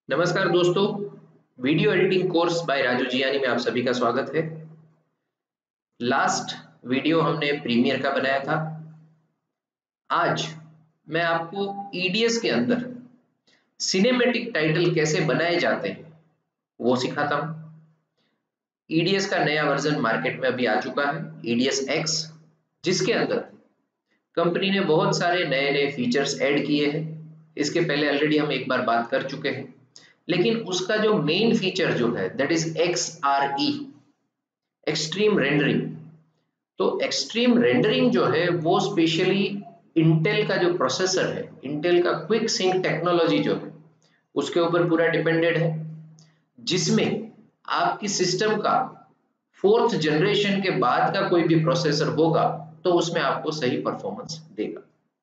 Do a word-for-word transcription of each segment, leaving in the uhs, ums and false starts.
नमस्कार दोस्तों, video editing course by Raju Gyani में आप सभी का स्वागत है। लास्ट वीडियो हमने प्रीमियर का बनाया था। आज मैं आपको ईडीएस के अंदर सिनेमैटिक टाइटल कैसे बनाए जाते हैं वो सिखाता हूँ। ईडीएस का नया वर्जन मार्केट में अभी आ चुका है, ईडीएस एक्स, जिसके अंदर कंपनी ने बहुत सारे नए नए फीचर्स ऐड किए हैं। इसके पहले ऑलरेडी हम एक बार बात कर चुके हैं, लेकिन उसका जो मेन फीचर जो है that is X R E, extreme rendering. तो एक्सट्रीम रेंडरिंग जो है वो स्पेशली इंटेल का जो प्रोसेसर है, इंटेल का क्विक सिंक टेक्नोलॉजी जो है उसके ऊपर पूरा डिपेंडेड है, जिसमें आपकी सिस्टम का फोर्थ जनरेशन के बाद का कोई भी प्रोसेसर होगा तो उसमें आपको सही परफॉर्मेंस देगा।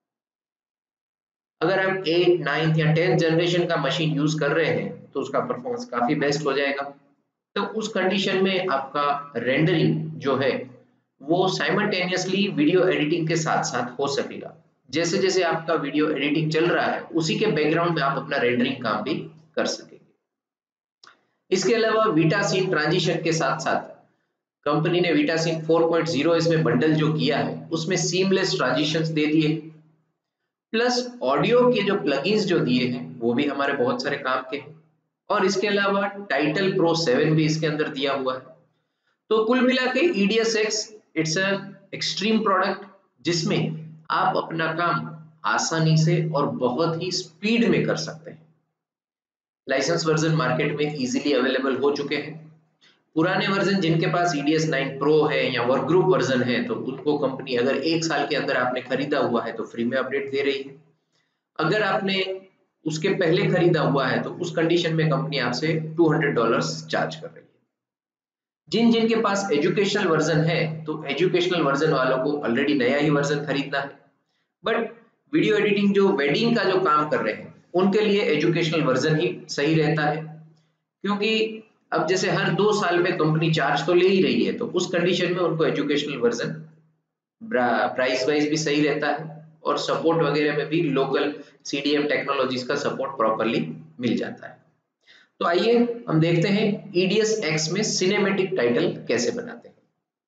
अगर आप एट नाइन्थ या टेंथ जनरेशन का मशीन यूज कर रहे हैं तो उसका परफॉर्मेंस काफी बेस्ट हो जाएगा। तो उस कंडीशन में आपका रेंडरिंग जो है वो साइमल्टेनियसली वीडियो एडिटिंग के साथ साथ हो सकेगा। जैसे जैसे आपका वीडियो एडिटिंग चल रहा है उसी के बैकग्राउंड में आप अपना रेंडरिंग काम भी कर सकेंगे। इसके अलावा वीटासीन ट्रांजिशन के साथ साथ कंपनी ने वीटासीन फोर पॉइंट ज़ीरो इसमें बंडल जो किया है उसमें सीमलेस ट्रांजिशंस दे दिए, प्लस ऑडियो के जो प्लगइन्स जो दिए हैं वो भी हमारे बहुत सारे काम के हैं। और इसके अलावा टाइटल प्रो सेवन भी इसके अंदर दिया हुआ है। तो कुल मिला के Edius X it's a extreme product, जिसमें आप अपना काम आसानी से और बहुत ही स्पीड में कर सकते हैं। लाइसेंस वर्जन मार्केट में इजीली अवेलेबल हो चुके हैं। पुराने वर्जन जिनके पास ईडीएस नाइन प्रो है या वर्क ग्रुप वर्जन है तो उनको कंपनी अगर एक साल के अंदर आपने खरीदा हुआ है तो फ्री में अपडेट दे रही है। अगर आपने उसके पहले खरीदा हुआ है तो उस कंडीशन में कंपनी आपसे टू हंड्रेड डॉलर्स चार्ज कर रही है। जिन जिन के पास एजुकेशनल वर्जन है तो एजुकेशनल वर्जन वालों को ऑलरेडी नया ही वर्जन खरीदना है, बट वीडियो एडिटिंग जो वेडिंग का जो काम कर रहे हैं उनके लिए एजुकेशनल वर्जन ही सही रहता है। क्योंकि अब जैसे हर दो साल में कंपनी चार्ज तो ले ही रही है तो उस कंडीशन में उनको एजुकेशनल वर्जन प्राइस वाइज भी सही रहता है और सपोर्ट वगैरह में भी लोकल सीडीएम टेक्नोलॉजीज का सपोर्ट प्रॉपरली मिल जाता है। तो आइए हम देखते हैं ईडीएस एक्स में सिनेमैटिक टाइटल कैसे बनाते हैं।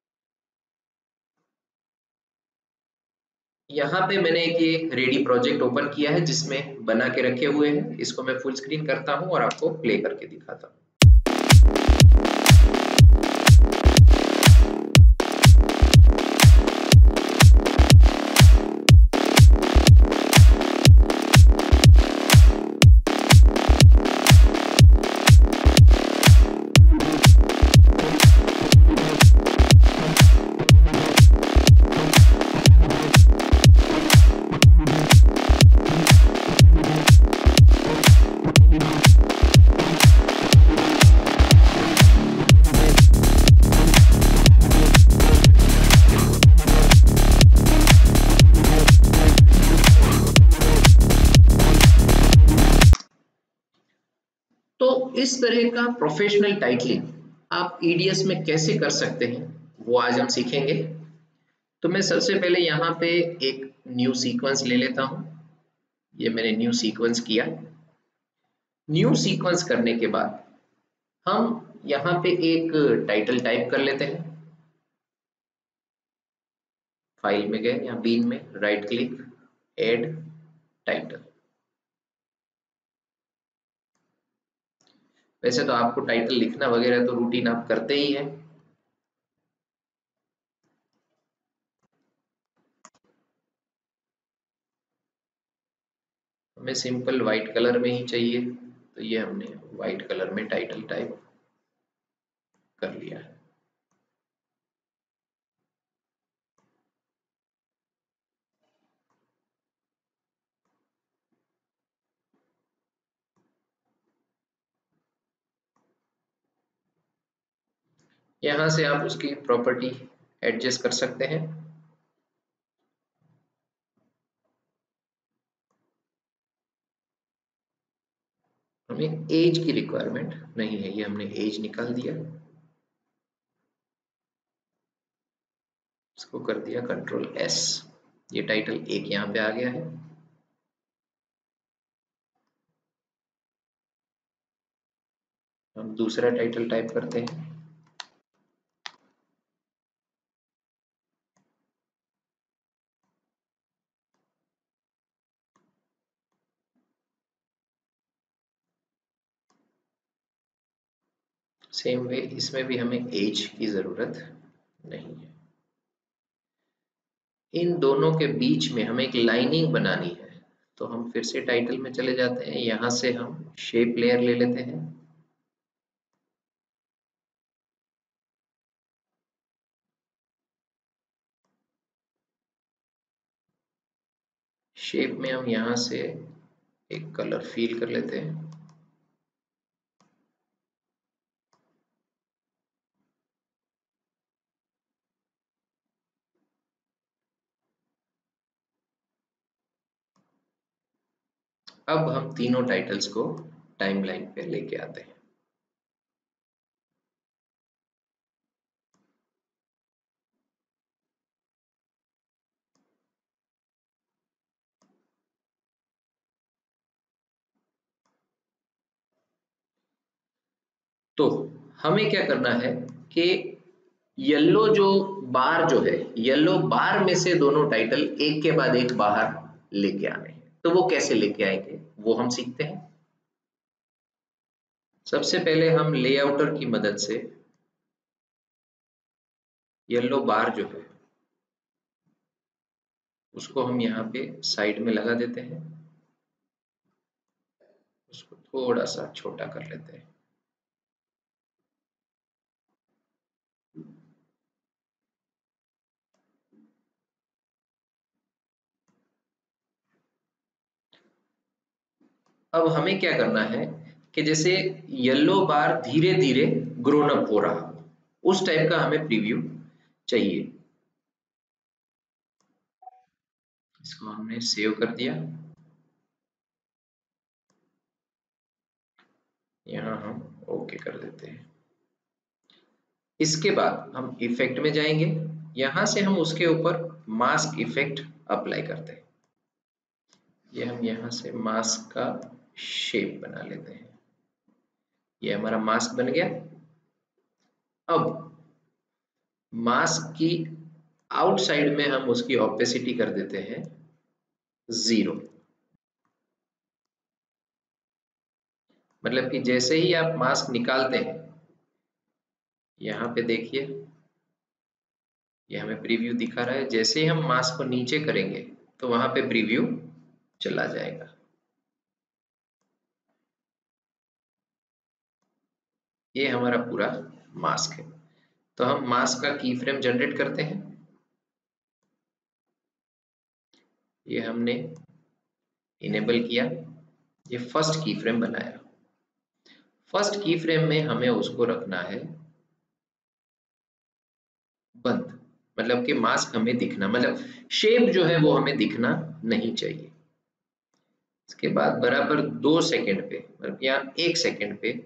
यहाँ पे मैंने एक ये रेडी प्रोजेक्ट ओपन किया है जिसमें बना के रखे हुए हैं। इसको मैं फुल स्क्रीन करता हूँ और आपको प्ले करके दिखाता हूँ। तो इस तरह का प्रोफेशनल टाइटलिंग आप ईडीएस में कैसे कर सकते हैं वो आज हम सीखेंगे। तो मैं सबसे पहले यहाँ पे एक न्यू सीक्वेंस ले लेता हूँ। ये मैंने न्यू सीक्वेंस किया। न्यू सीक्वेंस करने के बाद हम यहाँ पे एक टाइटल टाइप कर लेते हैं। फाइल में गए या बीन में राइट क्लिक, ऐड टाइटल। वैसे तो आपको टाइटल लिखना वगैरह तो रूटीन आप करते ही हैं। हमें सिंपल व्हाइट कलर में ही चाहिए तो ये हमने व्हाइट कलर में टाइटल टाइप कर लिया है। यहाँ से आप उसकी प्रॉपर्टी एडजस्ट कर सकते हैं। हमें एज की रिक्वायरमेंट नहीं है, ये हमने एज निकाल दिया। इसको कर दिया कंट्रोल एस। ये टाइटल एक यहाँ पे आ गया है। हम दूसरा टाइटल टाइप करते हैं। सेम वे इसमें भी हमें एज की जरूरत नहीं है। इन दोनों के बीच में हमें एक लाइनिंग बनानी है, तो हम फिर से टाइटल में चले जाते हैं, यहां से हम शेप लेयर ले लेते हैं। शेप में हम यहां से एक कलर फील कर लेते हैं। अब हम तीनों टाइटल्स को टाइमलाइन पे लेके आते हैं। तो हमें क्या करना है कि येलो जो बार जो है, येलो बार में से दोनों टाइटल एक के बाद एक बाहर लेके आने हैं। तो वो कैसे लेके आएंगे वो हम सीखते हैं। सबसे पहले हम लेआउटर की मदद से येलो बार जो है उसको हम यहाँ पे साइड में लगा देते हैं, उसको थोड़ा सा छोटा कर लेते हैं। अब हमें क्या करना है कि जैसे येलो बार धीरे धीरे ग्रोन अप हो रहा हो, उस टाइप का हमें प्रीव्यू चाहिए। इसको हमने सेव कर दिया। यहाँ हम ओके कर देते हैं। इसके बाद हम इफेक्ट में जाएंगे, यहां से हम उसके ऊपर मास्क इफेक्ट अप्लाई करते हैं। ये हम यहाँ से मास्क का शेप बना लेते हैं। ये हमारा मास्क बन गया। अब मास्क की आउटसाइड में हम उसकी ऑपेसिटी कर देते हैं जीरो। मतलब कि जैसे ही आप मास्क निकालते हैं, यहाँ पे देखिए ये हमें प्रीव्यू दिखा रहा है। जैसे ही हम मास्क को नीचे करेंगे तो वहां पे प्रीव्यू चला जाएगा। ये हमारा पूरा मास्क है। तो हम मास्क का की फ्रेम जनरेट करते हैं। ये हमने इनेबल किया, ये फर्स्ट की फ्रेम बनाया। फर्स्ट की फ्रेम में हमें उसको रखना है बंद, मतलब कि मास्क हमें दिखना, मतलब शेप जो है वो हमें दिखना नहीं चाहिए। इसके बाद बराबर दो सेकंड पे, मतलब यहाँ एक सेकंड पे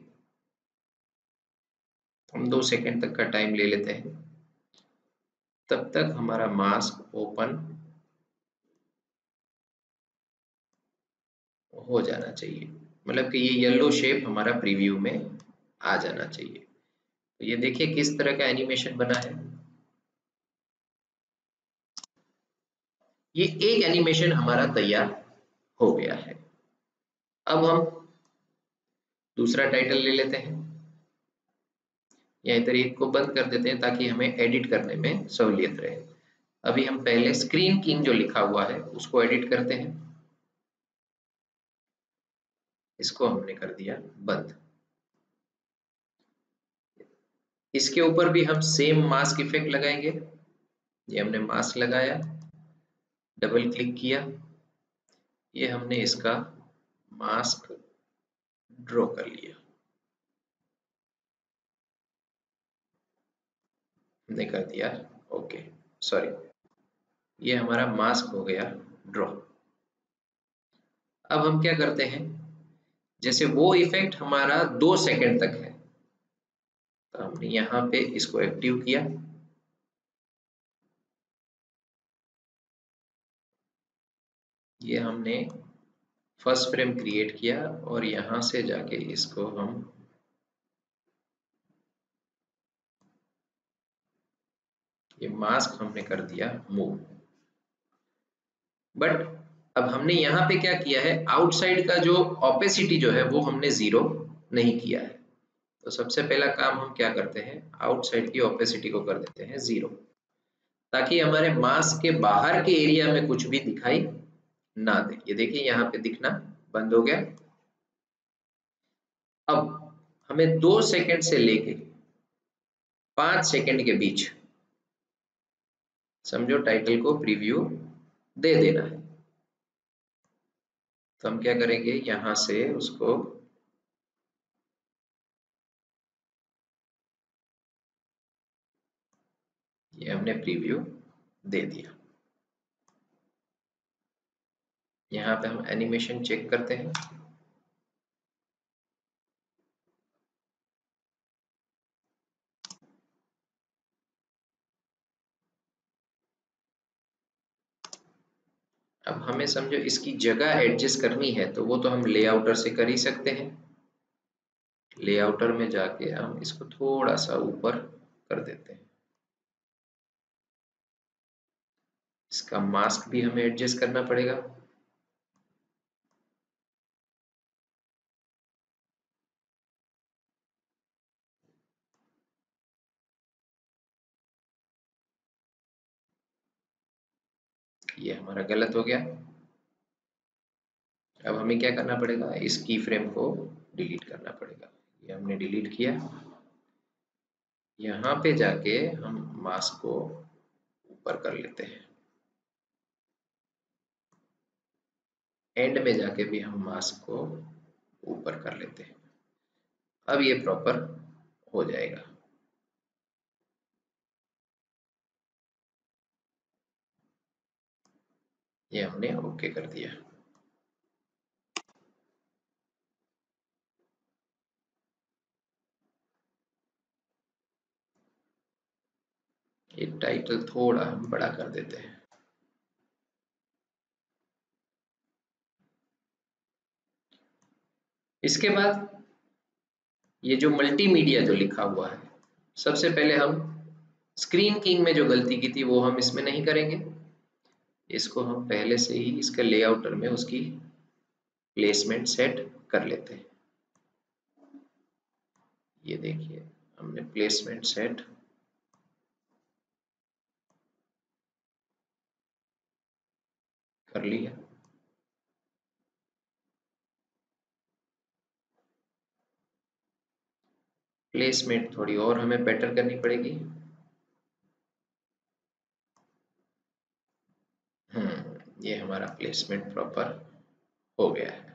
हम दो सेकंड तक का टाइम ले लेते हैं। तब तक हमारा मास्क ओपन हो जाना चाहिए, मतलब कि ये येलो शेप हमारा प्रीव्यू में आ जाना चाहिए। तो ये देखिए किस तरह का एनिमेशन बना है। ये एक एनिमेशन हमारा तैयार हो गया है। अब हम दूसरा टाइटल ले लेते हैं, या इधर एक को बंद कर देते हैं ताकि हमें एडिट करने में सहूलियत रहे। अभी हम पहले स्क्रीन किंग जो लिखा हुआ है उसको एडिट करते हैं। इसको हमने कर दिया बंद। इसके ऊपर भी हम सेम मास्क इफेक्ट लगाएंगे। ये हमने मास्क लगाया, डबल क्लिक किया, ये हमने इसका मास्क ड्रॉ कर लिया। हमने कर दिया ओके, सॉरी, ये हमारा मास्क हो गया ड्रॉ। अब हम क्या करते हैं, जैसे वो इफेक्ट हमारा दो सेकंड तक है, तो हमने यहाँ पे इसको एक्टिव किया। ये हमने फर्स्ट फ्रेम क्रिएट किया और यहाँ से जाके इसको हम ये मास्क हमने कर दिया मूव। बट अब हमने यहाँ पे क्या किया है, आउटसाइड का जो ऑपेसिटी जो है वो हमने जीरो नहीं किया है। तो सबसे पहला काम हम क्या करते हैं, आउटसाइड की ऑपेसिटी को कर देते हैं जीरो, ताकि हमारे मास्क के बाहर के एरिया में कुछ भी दिखाई ना दे। ये देखिए यहाँ पे दिखना बंद हो गया। अब हमें दो सेकंड से लेके पांच सेकंड के बीच समझो टाइटल को प्रीव्यू दे देना है। तो हम क्या करेंगे, यहां से उसको ये हमने प्रीव्यू दे दिया। यहाँ पे हम एनिमेशन चेक करते हैं। अब हमें समझो इसकी जगह एडजस्ट करनी है, तो वो तो हम लेआउटर से कर ही सकते हैं। लेआउटर में जाके हम इसको थोड़ा सा ऊपर कर देते हैं। इसका मास्क भी हमें एडजस्ट करना पड़ेगा। ये हमारा गलत हो गया। अब हमें क्या करना पड़ेगा, इस की फ्रेम को डिलीट करना पड़ेगा। ये हमने डिलीट किया। यहाँ पे जाके हम मास्क को ऊपर कर लेते हैं। एंड में जाके भी हम मास्क को ऊपर कर लेते हैं। अब ये प्रॉपर हो जाएगा। ये हमने ओके कर दिया। ये टाइटल थोड़ा हम बड़ा कर देते हैं। इसके बाद ये जो मल्टीमीडिया जो लिखा हुआ है, सबसे पहले हम स्क्रीन किंग में जो गलती की थी वो हम इसमें नहीं करेंगे। इसको हम पहले से ही इसके लेआउटर में उसकी प्लेसमेंट सेट कर लेते हैं। ये देखिए हमने प्लेसमेंट सेट कर लिया। प्लेसमेंट थोड़ी और हमें बेटर करनी पड़ेगी। हम्म ये हमारा प्लेसमेंट प्रॉपर हो गया है।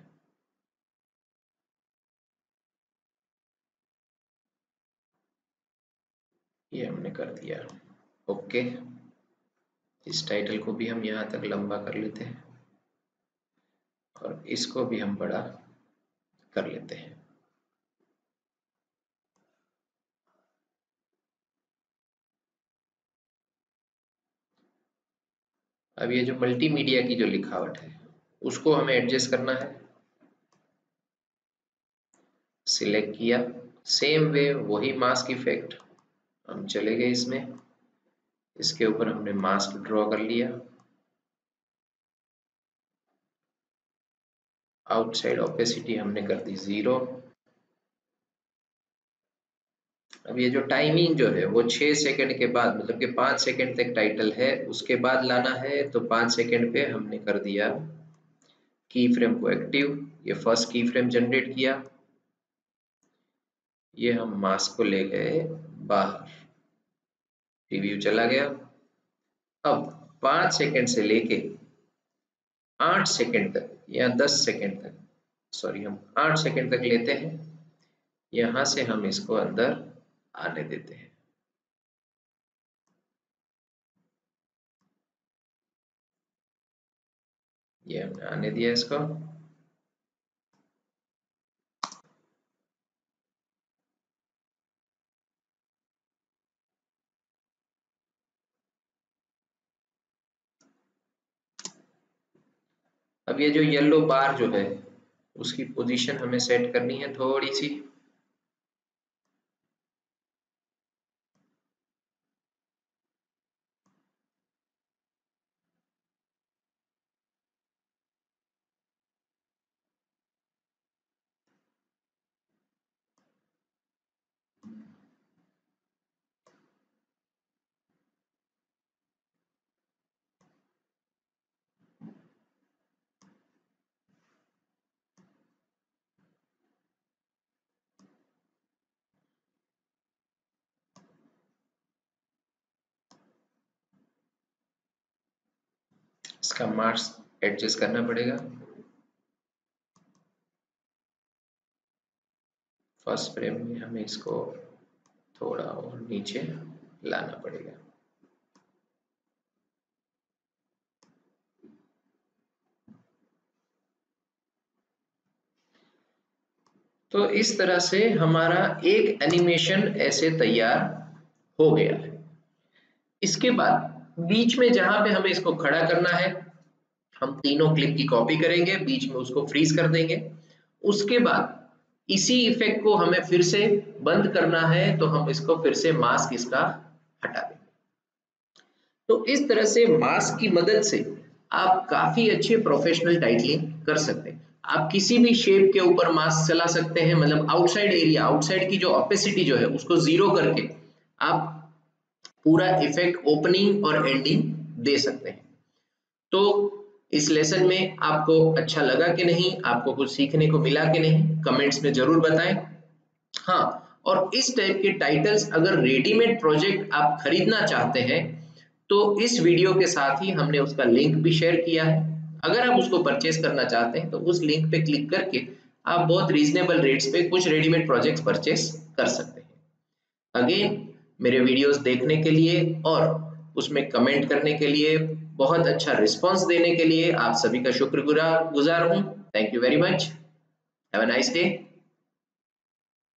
ये हमने कर दिया ओके। इस टाइटल को भी हम यहाँ तक लंबा कर लेते हैं और इसको भी हम बड़ा कर लेते हैं। अब ये जो मल्टीमीडिया की जो लिखावट है उसको हमें एडजस्ट करना है। सिलेक्ट किया, सेम वे वही मास्क इफेक्ट, हम चले गए इसमें, इसके ऊपर हमने मास्क ड्रॉ कर लिया। आउटसाइड ओपेसिटी हमने कर दी जीरो। अब ये जो टाइमिंग जो है वो छह सेकंड के बाद, मतलब कि पाँच सेकंड तक टाइटल है, उसके बाद लाना है। तो पाँच सेकंड पे हमने कर दिया की फ्रेम को एक्टिव। ये फर्स्ट की फ्रेम जनरेट किया। ये हम मास्क को ले गए बाहर, रिव्यू चला गया। अब पाँच सेकंड से लेके आठ सेकंड तक या दस सेकंड तक, सॉरी हम आठ सेकंड तक लेते हैं। यहां से हम इसको अंदर आने देते हैं। ये हमने आने दिया इसको। अब ये जो येलो बार जो है उसकी पोजीशन हमें सेट करनी है थोड़ी सी। इसका मास्क एडजस्ट करना पड़ेगा। फर्स्ट फ्रेम में हमें इसको थोड़ा और नीचे लाना पड़ेगा। तो इस तरह से हमारा एक एनिमेशन ऐसे तैयार हो गया है। इसके बाद बीच में जहां पे हमें इसको खड़ा करना है, हम तीनों क्लिप की कॉपी करेंगे, बीच में उसको फ्रीज कर देंगे। उसके बाद इसी इफेक्ट को हमें फिर से बंद करना है, तो हम इसको फिर से मास्क इसका हटा देंगे। तो इस तरह से मास्क की मदद से आप काफी अच्छे प्रोफेशनल टाइटलिंग कर सकते हैं। आप किसी भी शेप के ऊपर मास्क चला सकते हैं, मतलब आउटसाइड एरिया, आउटसाइड की जो ऑपेसिटी जो है उसको जीरो करके आप पूरा इफेक्ट ओपनिंग और एंडिंग दे सकते हैं। तो इस लेसन में आपको अच्छा लगा कि नहीं, आपको कुछ सीखने को मिला कि नहीं, कमेंट्स में जरूर बताएं। हाँ, और इस टाइप के टाइटल्स अगर रेडीमेड प्रोजेक्ट आप खरीदना चाहते हैं तो इस वीडियो के साथ ही हमने उसका लिंक भी शेयर किया है। अगर आप उसको परचेस करना चाहते हैं तो उस लिंक पे क्लिक करके आप बहुत रीजनेबल रेट्स पे कुछ रेडीमेड प्रोजेक्ट्स परचेस कर सकते हैं। अगेन मेरे वीडियोस देखने के लिए और उसमें कमेंट करने के लिए, बहुत अच्छा रिस्पांस देने के लिए आप सभी का शुक्रगुजार गुजार हूँ। Thank you very much. Have a nice day.